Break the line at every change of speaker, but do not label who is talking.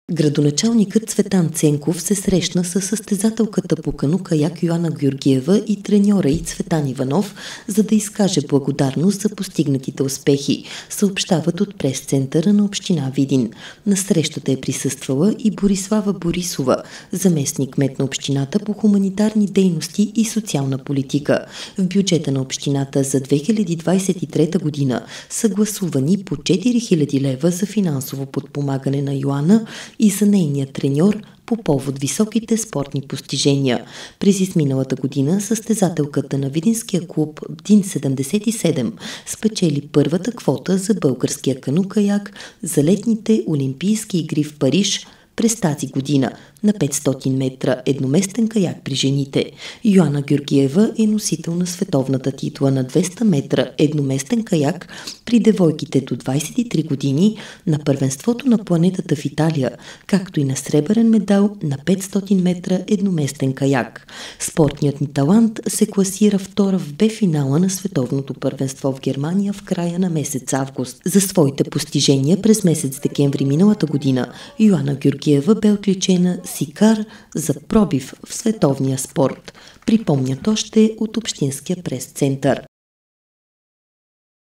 Градоначалникът Цветан Ценков се срещна с състезателката по кану-каяк Йоана Георгиева и треньора й Цветан Иванов, за да изкаже благодарност за постигнатите успехи, съобщават от прес-центъра на община Видин. На срещата е присъствала и Борислава Борисова, заместник-кмет на общината по хуманитарни дейности и социална политика. В бюджета на общината за 2023 година са гласувани по 4000 лева за финансово подпомагане на Йоана и за нейния треньор по повод високите спортни постижения. През изминалата година състезателката на видинския клуб ДИН 77 спечели първата квота за българския кану-каяк за летните Олимпийски игри в Париж през тази година на 500 метра едноместен каяк при жените. Йоана Георгиева е носител на световната титла на 200 метра едноместен каяк при девойките до 23 години на първенството на планетата в Италия, както и на сребърен медал на 500 метра едноместен каяк. Спортният ни талант се класира втора в Б-финала на световното първенство в Германия в края на месец август. За своите постижения през месец декември миналата година Йоана Георгиева бе отличена с икар за пробив в световния спорт. Припомнят още от общинския прес-център.